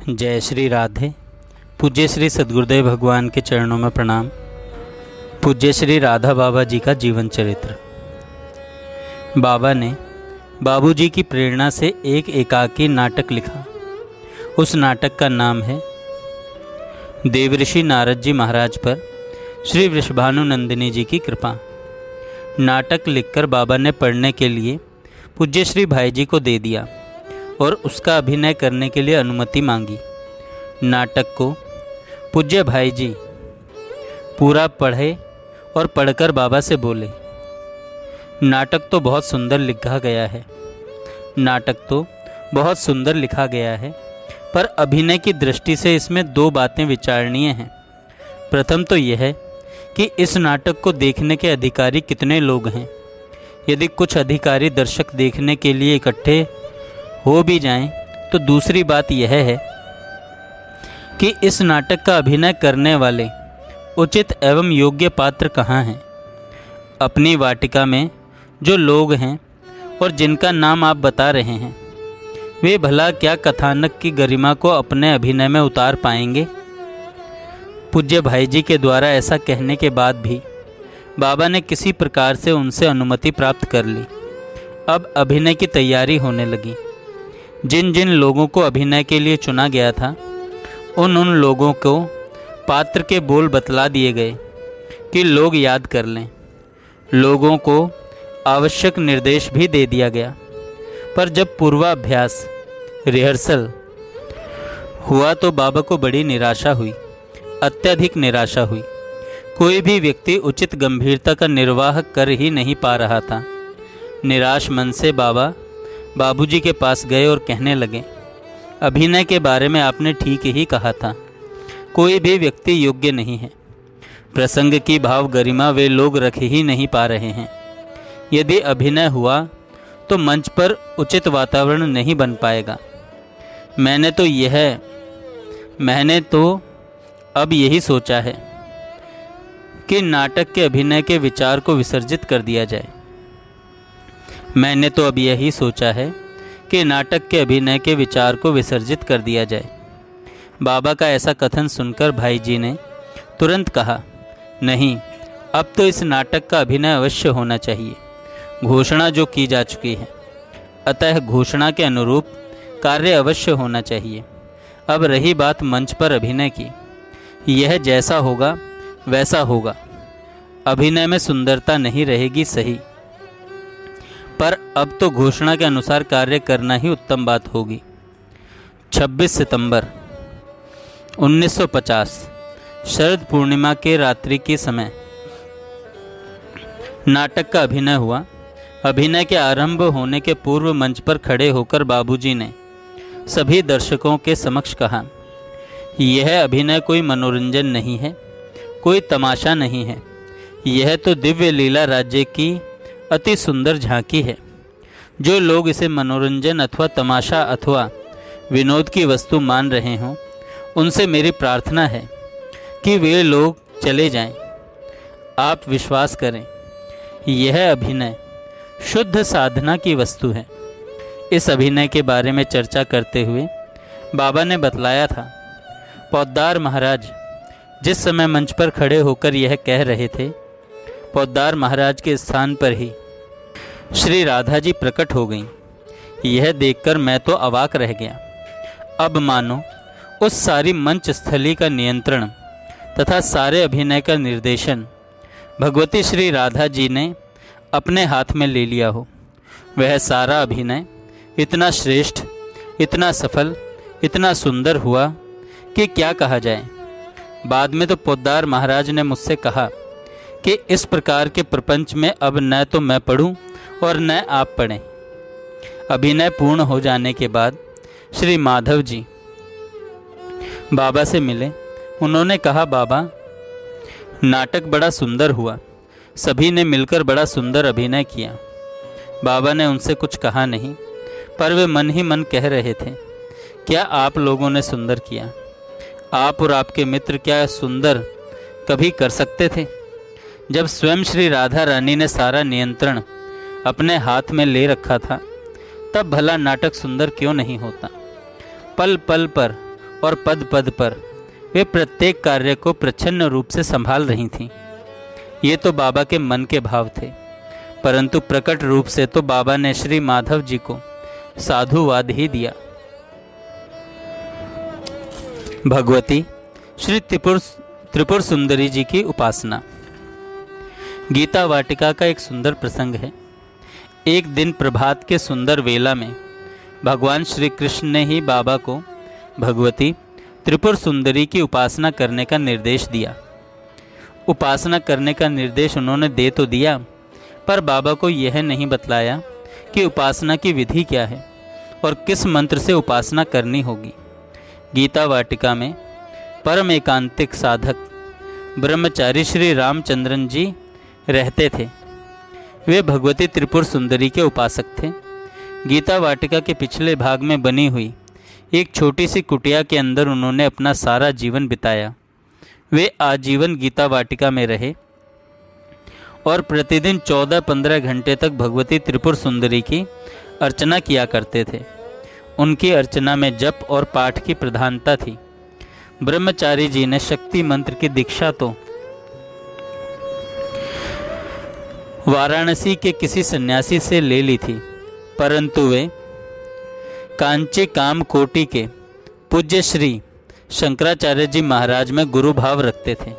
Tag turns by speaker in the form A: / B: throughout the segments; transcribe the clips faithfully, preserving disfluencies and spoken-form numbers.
A: जय श्री राधे। पूज्य श्री सद्गुरुदेव भगवान के चरणों में प्रणाम। पूज्य श्री राधा बाबा जी का जीवन चरित्र। बाबा ने बाबूजी की प्रेरणा से एक एकाकी नाटक लिखा। उस नाटक का नाम है देवऋषि नारद जी महाराज पर श्री वृषभानुनंदिनी जी की कृपा। नाटक लिखकर बाबा ने पढ़ने के लिए पूज्य श्री भाई जी को दे दिया और उसका अभिनय करने के लिए अनुमति मांगी। नाटक को पूज्य भाई जी पूरा पढ़े और पढ़कर बाबा से बोले, नाटक तो बहुत सुंदर लिखा गया है नाटक तो बहुत सुंदर लिखा गया है पर अभिनय की दृष्टि से इसमें दो बातें विचारणीय हैं। प्रथम तो यह है कि इस नाटक को देखने के अधिकारी कितने लोग हैं। यदि कुछ अधिकारी दर्शक देखने के लिए इकट्ठे हो भी जाएं, तो दूसरी बात यह है कि इस नाटक का अभिनय करने वाले उचित एवं योग्य पात्र कहाँ हैं। अपनी वाटिका में जो लोग हैं और जिनका नाम आप बता रहे हैं, वे भला क्या कथानक की गरिमा को अपने अभिनय में उतार पाएंगे। पूज्य भाई जी के द्वारा ऐसा कहने के बाद भी बाबा ने किसी प्रकार से उनसे अनुमति प्राप्त कर ली। अब अभिनय की तैयारी होने लगी। जिन जिन लोगों को अभिनय के लिए चुना गया था, उन उन लोगों को पात्र के बोल बतला दिए गए कि लोग याद कर लें। लोगों को आवश्यक निर्देश भी दे दिया गया। पर जब पूर्वाभ्यास रिहर्सल हुआ तो बाबा को बड़ी निराशा हुई, अत्यधिक निराशा हुई। कोई भी व्यक्ति उचित गंभीरता का निर्वाह कर ही नहीं पा रहा था। निराश मन से बाबा बाबूजी के पास गए और कहने लगे, अभिनय के बारे में आपने ठीक ही कहा था। कोई भी व्यक्ति योग्य नहीं है। प्रसंग की भाव गरिमा वे लोग रख ही नहीं पा रहे हैं। यदि अभिनय हुआ तो मंच पर उचित वातावरण नहीं बन पाएगा। मैंने तो यह मैंने तो अब यही सोचा है कि नाटक के अभिनय के विचार को विसर्जित कर दिया जाए। मैंने तो अब यही सोचा है कि नाटक के अभिनय के विचार को विसर्जित कर दिया जाए। बाबा का ऐसा कथन सुनकर भाई जी ने तुरंत कहा, नहीं, अब तो इस नाटक का अभिनय अवश्य होना चाहिए। घोषणा जो की जा चुकी है, अतः घोषणा के अनुरूप कार्य अवश्य होना चाहिए। अब रही बात मंच पर अभिनय की, यह जैसा होगा वैसा होगा। अभिनय में सुंदरता नहीं रहेगी सही, पर अब तो घोषणा के अनुसार कार्य करना ही उत्तम बात होगी। छब्बीस सितंबर उन्नीस सौ पचास शरद पूर्णिमा के रात्रि के समय नाटक का अभिनय हुआ। अभिनय के आरंभ होने के पूर्व मंच पर खड़े होकर बाबूजी ने सभी दर्शकों के समक्ष कहा, यह अभिनय कोई मनोरंजन नहीं है, कोई तमाशा नहीं है। यह तो दिव्य लीला राज्य की अति सुंदर झांकी है। जो लोग इसे मनोरंजन अथवा तमाशा अथवा विनोद की वस्तु मान रहे हों, उनसे मेरी प्रार्थना है कि वे लोग चले जाएं। आप विश्वास करें, यह अभिनय शुद्ध साधना की वस्तु है। इस अभिनय के बारे में चर्चा करते हुए बाबा ने बतलाया था, पौद्दार महाराज जिस समय मंच पर खड़े होकर यह कह रहे थे, पौद्दार महाराज के स्थान पर ही श्री राधा जी प्रकट हो गईं। यह देखकर मैं तो अवाक रह गया। अब मानो उस सारी मंच स्थली का नियंत्रण तथा सारे अभिनय का निर्देशन भगवती श्री राधा जी ने अपने हाथ में ले लिया हो। वह सारा अभिनय इतना श्रेष्ठ, इतना सफल, इतना सुंदर हुआ कि क्या कहा जाए। बाद में तो पोद्दार महाराज ने मुझसे कहा कि इस प्रकार के प्रपंच में अब न तो मैं पढ़ूं और न आप पढ़ें। अभिनय पूर्ण हो जाने के बाद श्री माधव जी बाबा से मिले। उन्होंने कहा, बाबा, नाटक बड़ा सुंदर हुआ। सभी ने मिलकर बड़ा सुंदर अभिनय किया। बाबा ने उनसे कुछ कहा नहीं, पर वे मन ही मन कह रहे थे, क्या आप लोगों ने सुंदर किया। आप और आपके मित्र क्या सुंदर कभी कर सकते थे। जब स्वयं श्री राधा रानी ने सारा नियंत्रण अपने हाथ में ले रखा था, तब भला नाटक सुंदर क्यों नहीं होता। पल पल पर और पद पद पर वे प्रत्येक कार्य को प्रच्छन्न रूप से संभाल रही थीं। ये तो बाबा के मन के भाव थे, परंतु प्रकट रूप से तो बाबा ने श्री माधव जी को साधुवाद ही दिया। भगवती श्री त्रिपुर त्रिपुर सुंदरी जी की उपासना। गीता वाटिका का एक सुंदर प्रसंग है। एक दिन प्रभात के सुंदर वेला में भगवान श्री कृष्ण ने ही बाबा को भगवती त्रिपुर सुंदरी की उपासना करने का निर्देश दिया। उपासना करने का निर्देश उन्होंने दे तो दिया, पर बाबा को यह नहीं बतलाया कि उपासना की विधि क्या है और किस मंत्र से उपासना करनी होगी। गीता वाटिका में परम एकांतिक साधक ब्रह्मचारी श्री रामचंद्रन जी रहते थे। वे भगवती त्रिपुर सुंदरी के उपासक थे। गीता वाटिका के पिछले भाग में बनी हुई एक छोटी सी कुटिया के अंदर उन्होंने अपना सारा जीवन बिताया। वे आजीवन गीता वाटिका में रहे और प्रतिदिन चौदह पंद्रह घंटे तक भगवती त्रिपुर सुंदरी की अर्चना किया करते थे। उनकी अर्चना में जप और पाठ की प्रधानता थी। ब्रह्मचारी जी ने शक्ति मंत्र की दीक्षा तो वाराणसी के किसी सन्यासी से ले ली थी, परंतु वे कांची कामकोटि के पूज्य श्री शंकराचार्य जी महाराज में गुरु भाव रखते थे।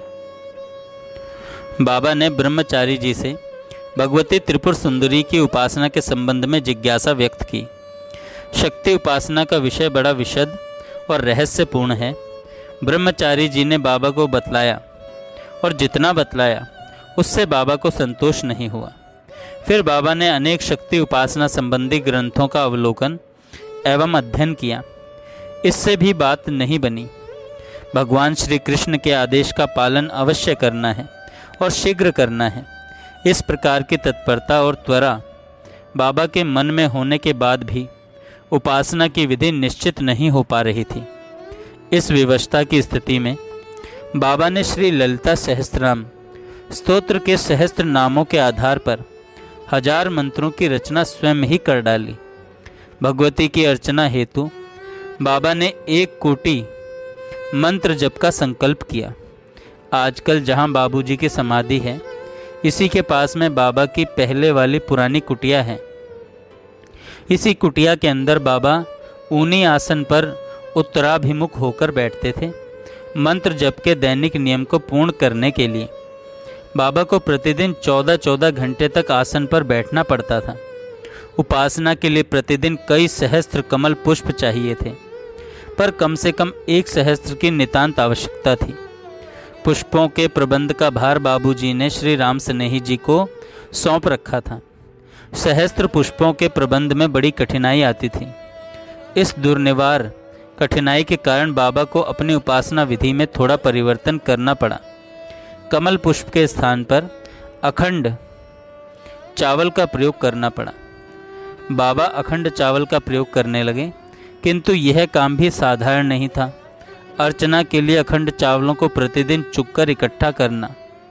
A: बाबा ने ब्रह्मचारी जी से भगवती त्रिपुर सुंदरी की उपासना के संबंध में जिज्ञासा व्यक्त की। शक्ति उपासना का विषय बड़ा विशद और रहस्यपूर्ण है। ब्रह्मचारी जी ने बाबा को बतलाया और जितना बतलाया उससे बाबा को संतोष नहीं हुआ। फिर बाबा ने अनेक शक्ति उपासना संबंधी ग्रंथों का अवलोकन एवं अध्ययन किया। इससे भी बात नहीं बनी। भगवान श्री कृष्ण के आदेश का पालन अवश्य करना है और शीघ्र करना है। इस प्रकार की तत्परता और त्वरा बाबा के मन में होने के बाद भी उपासना की विधि निश्चित नहीं हो पा रही थी। इस विवशता की स्थिति में बाबा ने श्री ललिता सहस्त्रनाम स्तोत्र के सहस्त्र नामों के आधार पर हजार मंत्रों की रचना स्वयं ही कर डाली। भगवती की अर्चना हेतु बाबा ने एक कोटि मंत्र जप का संकल्प किया। आजकल जहाँ बाबूजी की समाधि है, इसी के पास में बाबा की पहले वाली पुरानी कुटिया है। इसी कुटिया के अंदर बाबा ऊनी आसन पर उत्तराभिमुख होकर बैठते थे। मंत्र जप के दैनिक नियम को पूर्ण करने के लिए बाबा को प्रतिदिन चौदह चौदह घंटे तक आसन पर बैठना पड़ता था। उपासना के लिए प्रतिदिन कई सहस्त्र कमल पुष्प चाहिए थे, पर कम से कम एक सहस्त्र की नितांत आवश्यकता थी। पुष्पों के प्रबंध का भार बाबूजी ने श्री राम स्नेही जी को सौंप रखा था। सहस्त्र पुष्पों के प्रबंध में बड़ी कठिनाई आती थी। इस दुर्निवार कठिनाई के कारण बाबा को अपनी उपासना विधि में थोड़ा परिवर्तन करना पड़ा। कमल पुष्प के स्थान पर अखंड चावल का प्रयोग करना पड़ा। बाबा अखंड चावल का प्रयोग करने लगे, किंतु यह काम भी साधारण नहीं था। अर्चना के लिए अखंड चावलों को प्रतिदिन चुगकर इकट्ठा करना,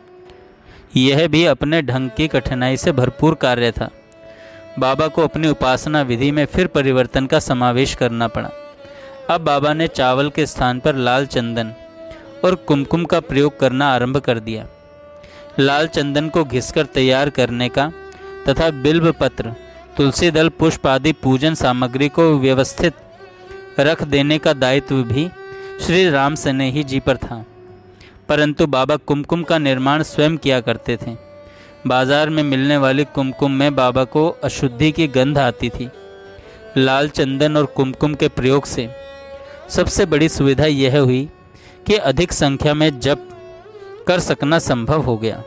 A: यह भी अपने ढंग की कठिनाई से भरपूर कार्य था। बाबा को अपनी उपासना विधि में फिर परिवर्तन का समावेश करना पड़ा। अब बाबा ने चावल के स्थान पर लाल चंदन और कुमकुम का प्रयोग करना आरंभ कर दिया। लाल चंदन को घिसकर तैयार करने का तथा बिल्व पत्र, तुलसी दल, पुष्प आदि पूजन सामग्री को व्यवस्थित रख देने का दायित्व भी श्री राम स्नेही जी पर था, परंतु बाबा कुमकुम का निर्माण स्वयं किया करते थे। बाजार में मिलने वाली कुमकुम में बाबा को अशुद्धि की गंध आती थी। लाल चंदन और कुमकुम के प्रयोग से सबसे बड़ी सुविधा यह हुई कि अधिक संख्या में जप कर सकना संभव हो गया।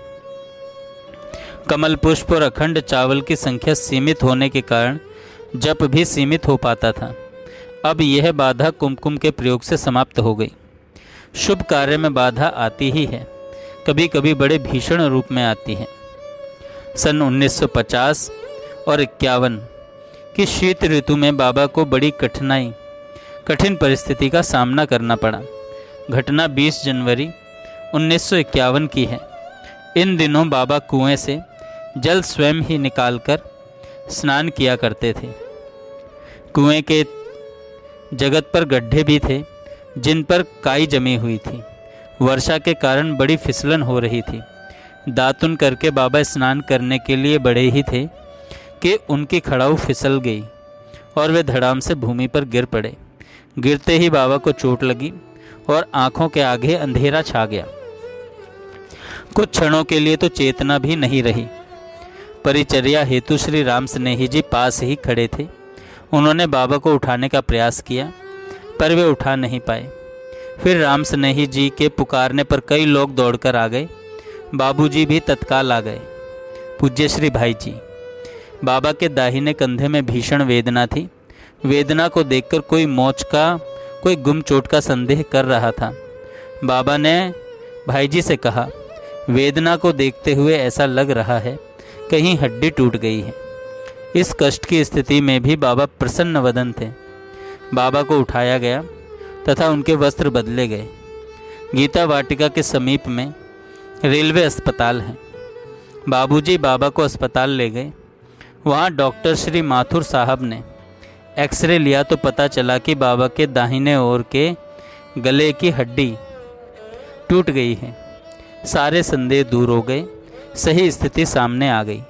A: कमल पुष्प और अखंड चावल की संख्या सीमित होने के कारण जप भी सीमित हो पाता था। अब यह बाधा कुमकुम के प्रयोग से समाप्त हो गई। शुभ कार्य में बाधा आती ही है, कभी कभी बड़े भीषण रूप में आती है। सन उन्नीस सौ पचास और इक्यावन की शीत ऋतु में बाबा को बड़ी कठिनाई कठिन परिस्थिति का सामना करना पड़ा। घटना बीस जनवरी उन्नीस सौ इक्यावन की है। इन दिनों बाबा कुएं से जल स्वयं ही निकालकर स्नान किया करते थे। कुएं के जगत पर गड्ढे भी थे, जिन पर काई जमी हुई थी। वर्षा के कारण बड़ी फिसलन हो रही थी। दातुन करके बाबा स्नान करने के लिए बढ़े ही थे कि उनकी खड़ाऊ फिसल गई और वे धड़ाम से भूमि पर गिर पड़े। गिरते ही बाबा को चोट लगी और आंखों के आगे अंधेरा छा गया। कुछ क्षणों के लिए तो चेतना भी नहीं रही। परिचर्या हेतु श्री राम स्नेही जी पास ही खड़े थे। उन्होंने बाबा को उठाने का प्रयास किया, पर वे उठा नहीं पाए। फिर राम स्नेही जी के पुकारने पर कई लोग दौड़कर आ गए। बाबूजी भी तत्काल आ गए। पूज्य श्री भाई जी, बाबा के दाहिने कंधे में भीषण वेदना थी। वेदना को देखकर कोई मौत का, कोई गुम चोट का संदेह कर रहा था। बाबा ने भाई जी से कहा, वेदना को देखते हुए ऐसा लग रहा है कहीं हड्डी टूट गई है। इस कष्ट की स्थिति में भी बाबा प्रसन्न वदन थे। बाबा को उठाया गया तथा उनके वस्त्र बदले गए। गीता वाटिका के समीप में रेलवे अस्पताल है। बाबूजी बाबा को अस्पताल ले गए। वहाँ डॉक्टर श्री माथुर साहब ने एक्सरे लिया तो पता चला कि बाबा के दाहिने ओर के गले की हड्डी टूट गई है। सारे संदेह दूर हो गए। सही स्थिति सामने आ गई।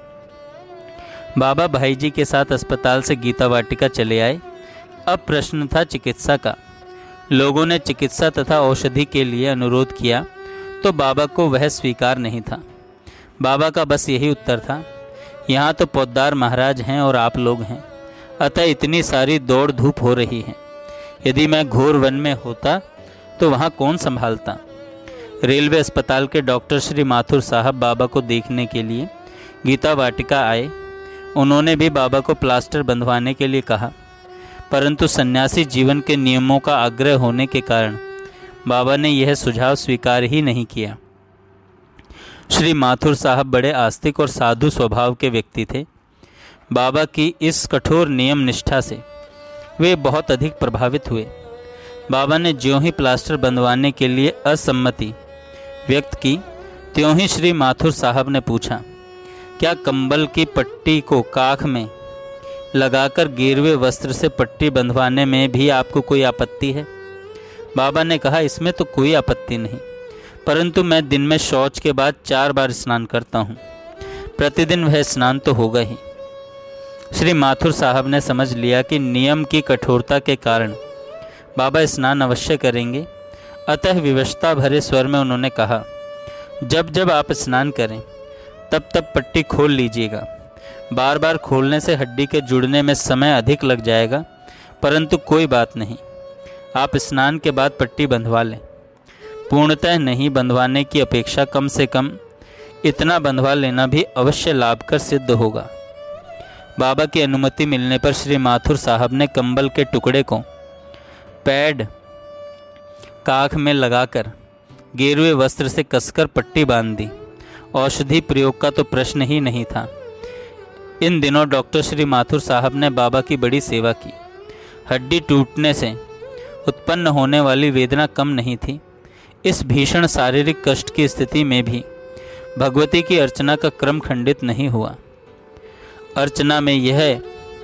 A: बाबा भाई जी के साथ अस्पताल से गीता वाटिका चले आए। अब प्रश्न था चिकित्सा का। लोगों ने चिकित्सा तथा औषधि के लिए अनुरोध किया तो बाबा को वह स्वीकार नहीं था। बाबा का बस यही उत्तर था, यहाँ तो पौद्दार महाराज हैं और आप लोग हैं, अतः इतनी सारी दौड़ धूप हो रही है। यदि मैं घोर वन में होता तो वहाँ कौन संभालता। रेलवे अस्पताल के डॉक्टर श्री माथुर साहब बाबा को देखने के लिए गीता वाटिका आए। उन्होंने भी बाबा को प्लास्टर बंधवाने के लिए कहा, परंतु सन्यासी जीवन के नियमों का आग्रह होने के कारण बाबा ने यह सुझाव स्वीकार ही नहीं किया। श्री माथुर साहब बड़े आस्तिक और साधु स्वभाव के व्यक्ति थे। बाबा की इस कठोर नियम निष्ठा से वे बहुत अधिक प्रभावित हुए। बाबा ने ज्यों ही प्लास्टर बंधवाने के लिए असम्मति व्यक्त की, त्यों ही श्री माथुर साहब ने पूछा, क्या कंबल की पट्टी को काख में लगाकर गेरुए वस्त्र से पट्टी बंधवाने में भी आपको कोई आपत्ति है। बाबा ने कहा, इसमें तो कोई आपत्ति नहीं, परंतु मैं दिन में शौच के बाद चार बार स्नान करता हूँ। प्रतिदिन वह स्नान तो होगा ही। श्री माथुर साहब ने समझ लिया कि नियम की कठोरता के कारण बाबा स्नान अवश्य करेंगे। अतः विवशता भरे स्वर में उन्होंने कहा, जब जब आप स्नान करें तब तब पट्टी खोल लीजिएगा। बार बार खोलने से हड्डी के जुड़ने में समय अधिक लग जाएगा, परंतु कोई बात नहीं, आप स्नान के बाद पट्टी बंधवा लें। पूर्णतः नहीं बंधवाने की अपेक्षा कम से कम इतना बंधवा लेना भी अवश्य लाभकर सिद्ध होगा। बाबा की अनुमति मिलने पर श्री माथुर साहब ने कंबल के टुकड़े को पैड काख में लगाकर गेरुए वस्त्र से कसकर पट्टी बांध दी। औषधि प्रयोग का तो प्रश्न ही नहीं था। इन दिनों डॉक्टर श्री माथुर साहब ने बाबा की बड़ी सेवा की। हड्डी टूटने से उत्पन्न होने वाली वेदना कम नहीं थी। इस भीषण शारीरिक कष्ट की स्थिति में भी भगवती की अर्चना का क्रम खंडित नहीं हुआ। अर्चना में यह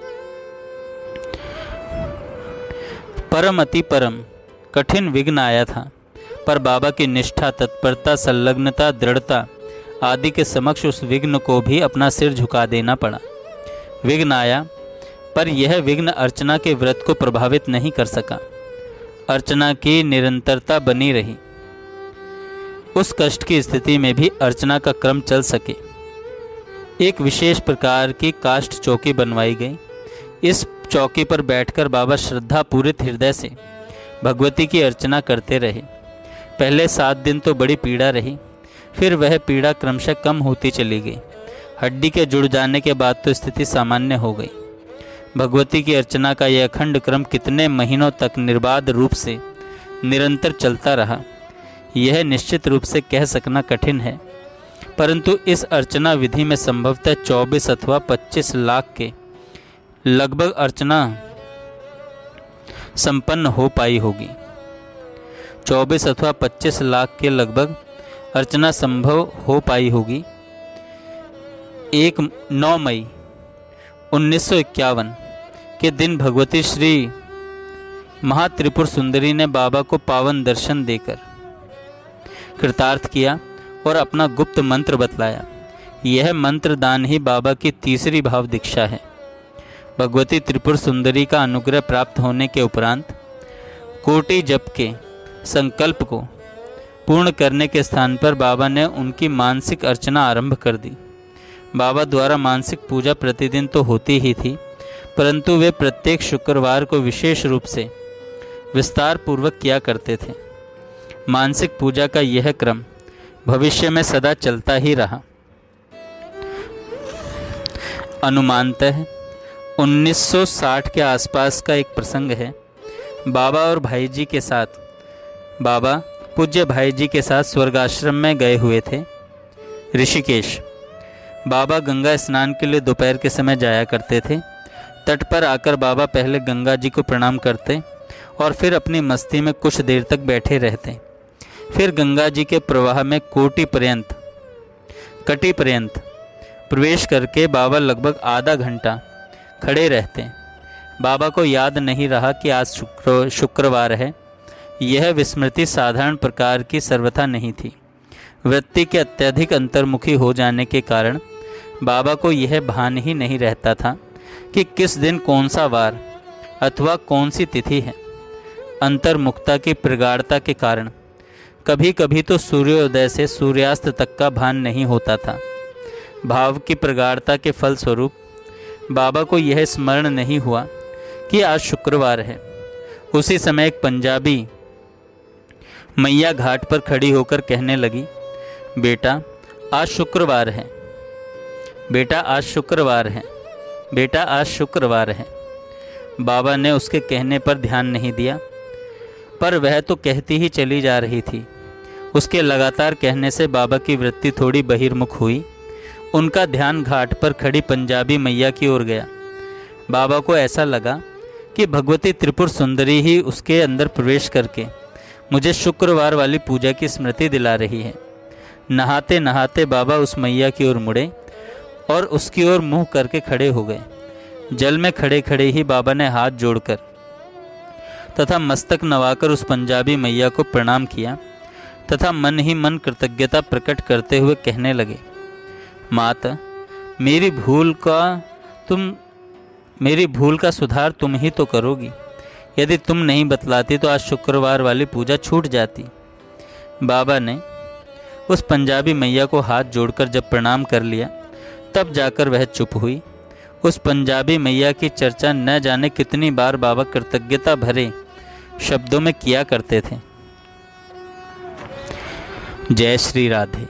A: परम अति परम कठिन विघ्न आया था, पर बाबा की निष्ठा, तत्परता, संलग्नता, दृढ़ता आदि के समक्ष उस विघ्न को भी अपना सिर झुका देना पड़ा। विघ्न आया, पर यह विघ्न अर्चना के व्रत को प्रभावित नहीं कर सका। अर्चना की निरंतरता बनी रही। उस कष्ट की स्थिति में भी अर्चना का क्रम चल सके। एक विशेष प्रकार की काष्ठ चौकी बनवाई गई। इस चौकी पर बैठकर बाबा श्रद्धा पूरित हृदय से भगवती की अर्चना करते रहे। पहले सात दिन तो बड़ी पीड़ा रही, फिर वह पीड़ा क्रमशः कम होती चली गई। हड्डी के जुड़ जाने के बाद तो स्थिति सामान्य हो गई। भगवती की अर्चना का यह अखंड क्रम कितने महीनों तक निर्बाध रूप से निरंतर चलता रहा, यह निश्चित रूप से कह सकना कठिन है, परंतु इस अर्चना विधि में संभवतः चौबीस अथवा पच्चीस लाख के लगभग अर्चना संपन्न हो पाई होगी। चौबीस अथवा पच्चीस लाख के लगभग अर्चना संभव हो पाई होगी। एक नौ मई उन्नीस सौ इक्यावन के दिन भगवती श्री महात्रिपुर सुंदरी ने बाबा को पावन दर्शन देकर कृतार्थ किया और अपना गुप्त मंत्र बतलाया। यह मंत्र दान ही बाबा की तीसरी भाव दीक्षा है। भगवती त्रिपुर सुंदरी का अनुग्रह प्राप्त होने के उपरांत कोटि जप के संकल्प को पूर्ण करने के स्थान पर बाबा ने उनकी मानसिक अर्चना आरंभ कर दी। बाबा द्वारा मानसिक पूजा प्रतिदिन तो होती ही थी, परंतु वे प्रत्येक शुक्रवार को विशेष रूप से विस्तार पूर्वक किया करते थे। मानसिक पूजा का यह क्रम भविष्य में सदा चलता ही रहा। अनुमानतः उन्नीस सौ साठ के आसपास का एक प्रसंग है। बाबा और भाई जी के साथ बाबा पूज्य भाई जी के साथ स्वर्गाश्रम में गए हुए थे, ऋषिकेश। बाबा गंगा स्नान के लिए दोपहर के समय जाया करते थे। तट पर आकर बाबा पहले गंगा जी को प्रणाम करते और फिर अपनी मस्ती में कुछ देर तक बैठे रहते। फिर गंगा जी के प्रवाह में कोटि पर्यंत कटी पर्यंत प्रवेश करके बाबा लगभग आधा घंटा खड़े रहते। बाबा को याद नहीं रहा कि आज शुक्र शुक्रवार है। यह विस्मृति साधारण प्रकार की सर्वथा नहीं थी। वृत्ति के अत्यधिक अंतर्मुखी हो जाने के कारण बाबा को यह भान ही नहीं रहता था कि किस दिन कौन सा वार अथवा कौन सी तिथि है। अंतर्मुखता की प्रगाढ़ता के कारण कभी कभी तो सूर्योदय से सूर्यास्त तक का भान नहीं होता था। भाव की प्रगाढ़ता के फलस्वरूप बाबा को यह स्मरण नहीं हुआ कि आज शुक्रवार है। उसी समय एक पंजाबी मैया घाट पर खड़ी होकर कहने लगी, बेटा आज शुक्रवार है, बेटा आज शुक्रवार है, बेटा आज शुक्रवार है। बाबा ने उसके कहने पर ध्यान नहीं दिया, पर वह तो कहती ही चली जा रही थी। उसके लगातार कहने से बाबा की वृत्ति थोड़ी बहिर्मुख हुई। उनका ध्यान घाट पर खड़ी पंजाबी मैया की ओर गया। बाबा को ऐसा लगा कि भगवती त्रिपुर सुंदरी ही उसके अंदर प्रवेश करके मुझे शुक्रवार वाली पूजा की स्मृति दिला रही है। नहाते नहाते बाबा उस मैया की ओर मुड़े और उसकी ओर मुंह करके खड़े हो गए। जल में खड़े खड़े ही बाबा ने हाथ जोड़कर तथा मस्तक नवाकर उस पंजाबी मैया को प्रणाम किया तथा मन ही मन कृतज्ञता प्रकट करते हुए कहने लगे, माता मेरी भूल का तुम मेरी भूल का सुधार तुम ही तो करोगी। यदि तुम नहीं बतलाती तो आज शुक्रवार वाली पूजा छूट जाती। बाबा ने उस पंजाबी मैया को हाथ जोड़कर जब प्रणाम कर लिया तब जाकर वह चुप हुई। उस पंजाबी मैया की चर्चा न जाने कितनी बार बाबा कृतज्ञता भरे शब्दों में किया करते थे। जय श्री राधे।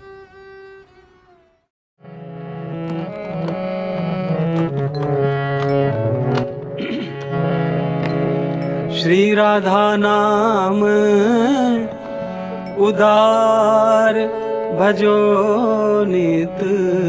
B: श्री राधा नाम उदार भजो नित,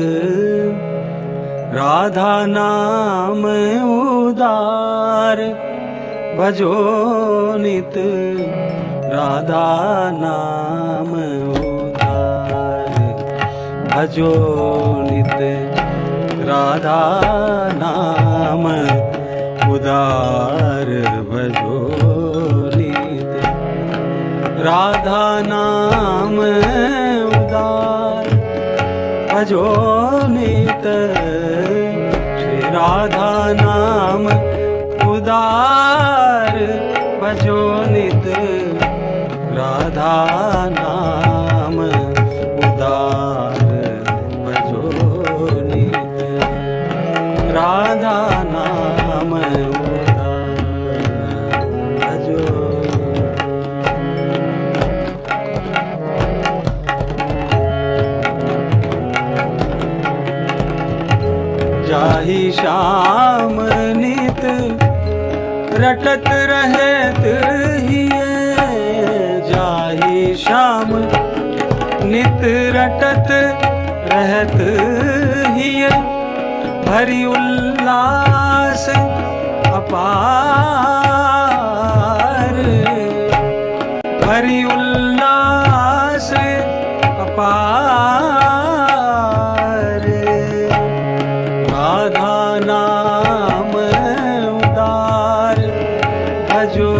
B: राधा नाम उदार भजो नित, राधा नाम उदार भजो नित, राधा नाम उदार भजो नित, राधा नाम उदार भजो नित, श्री राधा नाम उदार भजो नित, राधा नाम उदार भजो नित, राधा नाम उदार भजो। जाहि श्याम नित रटत रहत हिये, जाहि श्याम नित रटत रहत हिये, भरी उल्लास अपार, भरी उल्लास अपार, राधा नाम उदार भजो